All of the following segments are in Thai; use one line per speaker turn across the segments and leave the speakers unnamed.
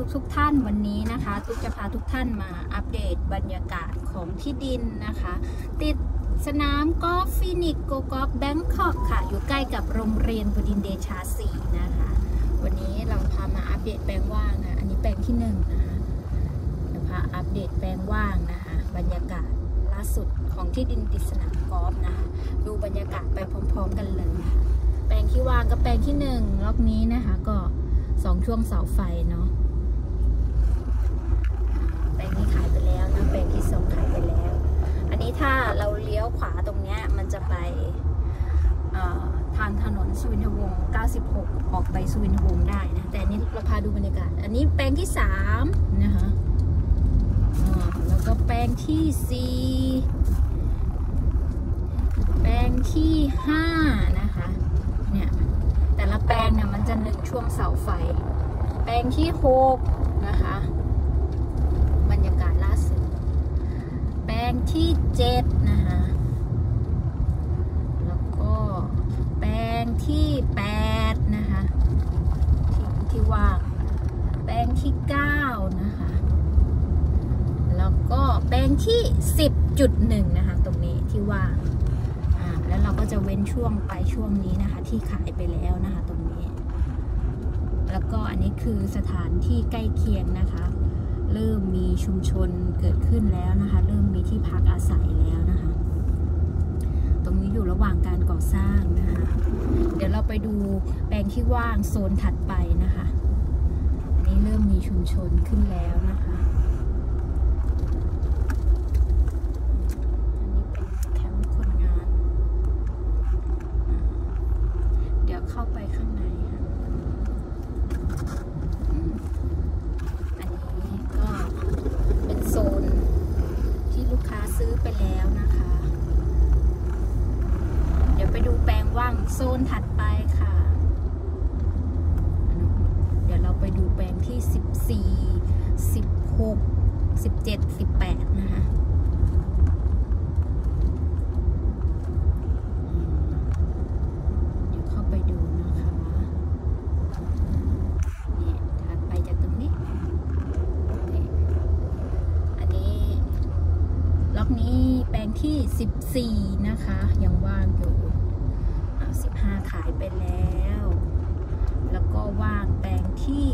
ทุกท่านวันนี้นะคะตุ๊กจะพาทุกท่านมาอัปเดตบรรยากาศของที่ดินนะคะติดสนามกอล์ฟฟินิกส์โกกอล์ฟแบงคอกค่ะอยู่ใกล้กับโรงเรียนบดินทร์เดชา 4นะคะวันนี้เราพามาอัปเดตแปลงว่างนะอันนี้แปลงที่1นะคะจะพาอัปเดตแปลงว่างนะคะบรรยากาศล่าสุดของที่ดินติดสนามกอล์ฟนะคะดูบรรยากาศไปพร้อมๆกันเลยแปลงที่ว่างกับแปลงที่1ล็อกนี้นะคะก็2 ช่วงเสาไฟเนาะแปลงนี้ขายไปแล้วนะแปลงที่2ขายไปแล้วอันนี้ถ้าเราเลี้ยวขวาตรงเนี้ยมันจะไปทางถนนสุวินทวงศ์96ออกไปสุวินทวงศ์ได้นะแต่อันนี้เราพาดูบรรยากาศอันนี้แปลงที่3นะคะแล้วก็แปลงที่4แปลงที่5นะคะเนี่ยแต่ละแปลงเนี่ยมันจะ1 ช่วงเสาไฟแปลงที่6นะคะบรรยากาศล่าสุดแปลงที่7นะคะแล้วก็แปลงที่8นะคะที่ว่างแปลงที่9นะคะแล้วก็แปลงที่ 10.1 นะคะตรงนี้ที่ว่างแล้วเราก็จะเว้นช่วงไปช่วงนี้นะคะที่ขายไปแล้วนะคะตรงนี้แล้วก็อันนี้คือสถานที่ใกล้เคียงนะคะเริ่มมีชุมชนเกิดขึ้นแล้วนะคะเริ่มมีที่พักอาศัยแล้วนะคะตรงนี้อยู่ระหว่างการก่อสร้างนะคะเดี๋ยวเราไปดูแปลงที่ว่างโซนถัดไปนะคะอันนี้เริ่มมีชุมชนขึ้นแล้วนะคะเข้าไปข้างในค่ะอันนี้ก็เป็นโซนที่ลูกค้าซื้อไปแล้วนะคะเดี๋ยวไปดูแปลงว่างโซนถัดไปค่ะเดี๋ยวเราไปดูแปลงที่14 16 17 18นะคะนี้แปลงที่14นะคะยังว่างอยู่15ขายไปแล้วแล้วก็ว่างแปลงที่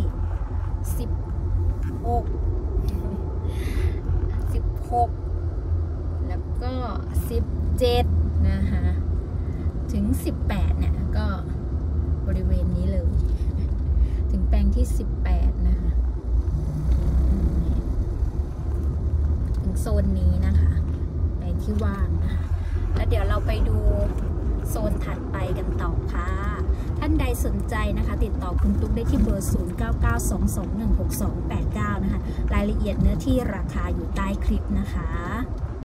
16แล้วก็17นะคะถึง18เนี่ยก็บริเวณนี้เลยถึงแปลงที่18นะคะถึงโซนนี้นะคะที่ว่างนะคะแล้วเดี๋ยวเราไปดูโซนถัดไปกันต่อค่ะท่านใดสนใจนะคะติดต่อคุณตุ๊กได้ที่เบอร์ 0992216289 นะคะรายละเอียดเนื้อที่ราคาอยู่ใต้คลิปนะคะ